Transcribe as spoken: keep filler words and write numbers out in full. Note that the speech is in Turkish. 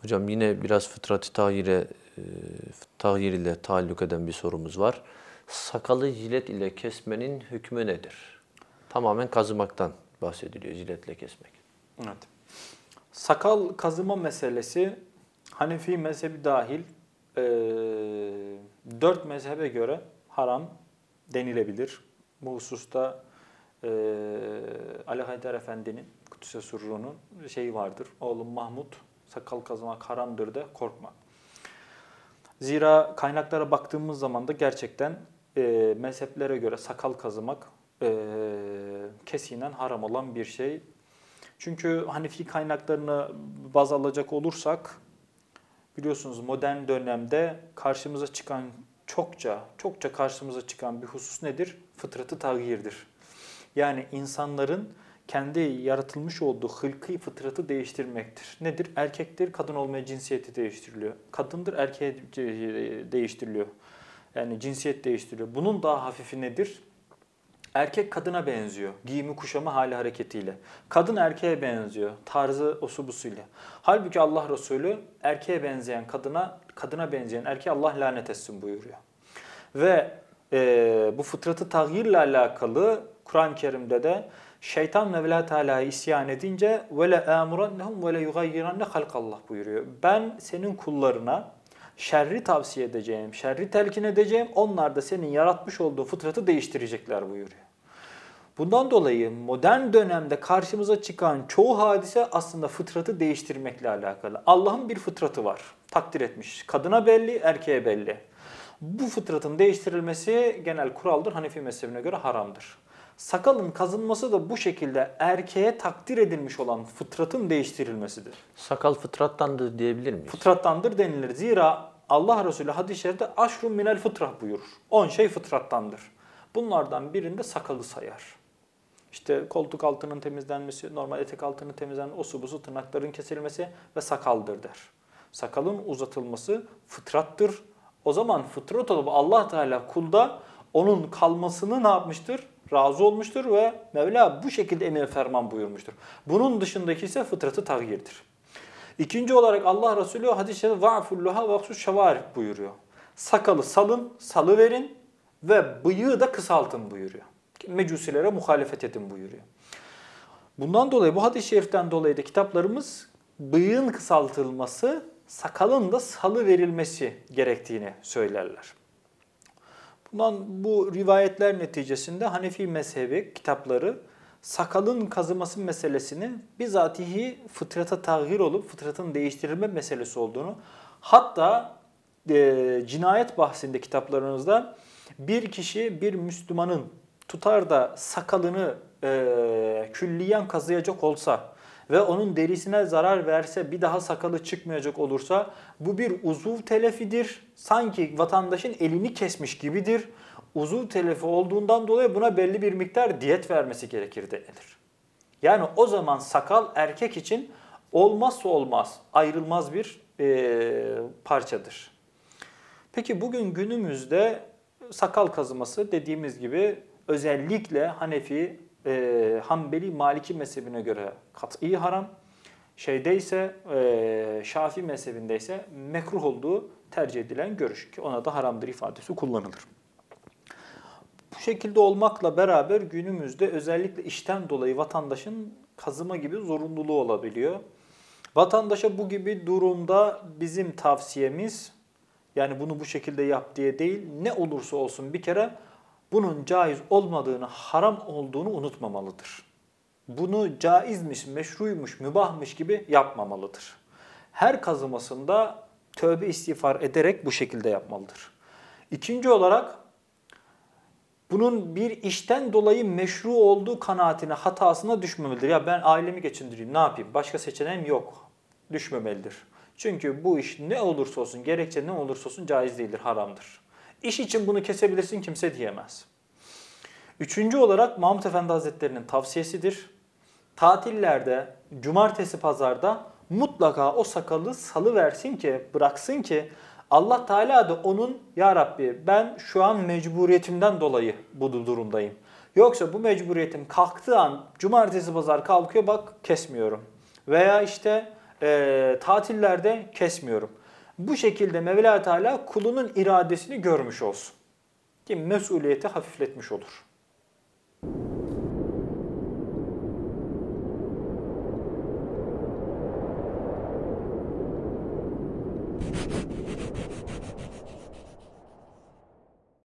Hocam yine biraz fıtrat-ı tahire, e, tahir ile taalluk eden bir sorumuz var. Sakalı jilet ile kesmenin hükmü nedir? Tamamen kazımaktan bahsediliyor, jiletle kesmek. Evet. Sakal kazıma meselesi Hanefi mezhebi dahil e, dört mezhebe göre haram denilebilir. Bu hususta e, Ali Haydar Efendi'nin, Kudüs'e Sürru'nun şeyi vardır. Oğlum Mahmud, sakal kazımak haramdır de korkma. Zira kaynaklara baktığımız zaman da gerçekten e, mezheplere göre sakal kazımak e, kesinen haram olan bir şey. Çünkü Hanefi kaynaklarını baz alacak olursak biliyorsunuz modern dönemde karşımıza çıkan çokça çokça karşımıza çıkan bir husus nedir? Fıtratı tagyirdir. Yani insanların kendi yaratılmış olduğu hılkı fıtratı değiştirmektir. Nedir? Erkektir, kadın olmaya cinsiyeti değiştiriliyor. Kadındır, erkeğe değiştiriliyor. Yani cinsiyet değiştiriliyor. Bunun daha hafifi nedir? Erkek kadına benziyor. Giyimi, kuşamı, hali hareketiyle. Kadın erkeğe benziyor. Tarzı, osubusuyla. Halbuki Allah Resulü erkeğe benzeyen kadına, kadına benzeyen erkeğe Allah lanet etsin buyuruyor. Ve e, bu fıtratı tagyirle alakalı Kur'an-ı Kerim'de de şeytan Mevla Teala'ya isyan edince وَلَا اَمُرَنَّهُمْ وَلَا يُغَيِّرَنَّ خَلْقَ Allah buyuruyor. Ben senin kullarına şerri tavsiye edeceğim, şerri telkin edeceğim. Onlar da senin yaratmış olduğun fıtratı değiştirecekler buyuruyor. Bundan dolayı modern dönemde karşımıza çıkan çoğu hadise aslında fıtratı değiştirmekle alakalı. Allah'ın bir fıtratı var. Takdir etmiş. Kadına belli, erkeğe belli. Bu fıtratın değiştirilmesi genel kuraldır. Hanefi mezhebine göre haramdır. Sakalın kazınması da bu şekilde erkeğe takdir edilmiş olan fıtratın değiştirilmesidir. Sakal fıtrattandır diyebilir miyiz? Fıtrattandır denilir. Zira Allah Resulü hadis-i şerifte aşrun minel fıtrah buyurur. on şey fıtrattandır. Bunlardan birinde sakalı sayar. İşte koltuk altının temizlenmesi, normal etek altının temizlenmesi, o su busu tırnakların kesilmesi ve sakaldır der. Sakalın uzatılması fıtrattır. O zaman fıtrat olup Allah Teala kulda onun kalmasını ne yapmıştır? Razı olmuştur ve Mevla bu şekilde emir ferman buyurmuştur. Bunun dışındaki ise fıtratı tagyirdir. İkinci olarak Allah Resulü hadis-i şerif va'fulluha vaksus şevarib buyuruyor. Sakalı salın, salıverin ve bıyığı da kısaltın buyuruyor. Mecusilere muhalefet edin buyuruyor. Bundan dolayı bu hadis-i şeriften dolayı da kitaplarımız bıyığın kısaltılması, sakalın da salı verilmesi gerektiğini söylerler. Bundan bu rivayetler neticesinde Hanefi mezhebi kitapları sakalın kazıması meselesini bizatihi fıtrata tagyir olup fıtratın değiştirilme meselesi olduğunu, hatta e, cinayet bahsinde kitaplarınızda bir kişi bir Müslümanın tutar da sakalını e, külliyen kazıyacak olsa ve onun derisine zarar verse, bir daha sakalı çıkmayacak olursa bu bir uzuv telefidir. Sanki vatandaşın elini kesmiş gibidir. Uzuv telefi olduğundan dolayı buna belli bir miktar diyet vermesi gerekir denilir. Yani o zaman sakal erkek için olmazsa olmaz, ayrılmaz bir e, parçadır. Peki bugün günümüzde sakal kazıması dediğimiz gibi özellikle Hanefi, e, Hanbeli, Maliki mezhebine göre kat'i haram. Şeyde ise e, Şafii mezhebinde ise mekruh olduğu tercih edilen görüş ki ona da haramdır ifadesi kullanılır. Bu şekilde olmakla beraber günümüzde özellikle işten dolayı vatandaşın kazıma gibi zorunluluğu olabiliyor. Vatandaşa bu gibi durumda bizim tavsiyemiz, yani bunu bu şekilde yap diye değil, ne olursa olsun bir kere bunun caiz olmadığını, haram olduğunu unutmamalıdır. Bunu caizmiş, meşruymuş, mübahmış gibi yapmamalıdır. Her kazımasında tövbe istiğfar ederek bu şekilde yapmalıdır. İkinci olarak bunun bir işten dolayı meşru olduğu kanaatine, hatasına düşmemelidir. Ya ben ailemi geçindireyim, ne yapayım? Başka seçeneğim yok. Düşmemelidir. Çünkü bu iş ne olursa olsun, gerekçe ne olursa olsun caiz değildir, haramdır. İş için bunu kesebilirsin, kimse diyemez. Üçüncü olarak Mahmud Efendi Hazretleri'nin tavsiyesidir. Tatillerde, cumartesi, pazarda mutlaka o sakalı salıversin ki, bıraksın ki Allah Teala da onun, ya Rabbi ben şu an mecburiyetimden dolayı bu durumdayım. Yoksa bu mecburiyetim kalktığı an cumartesi pazar kalkıyor, bak kesmiyorum. Veya işte e, tatillerde kesmiyorum. Bu şekilde Mevla Teala kulunun iradesini görmüş olsun. Ki mesuliyeti hafifletmiş olur.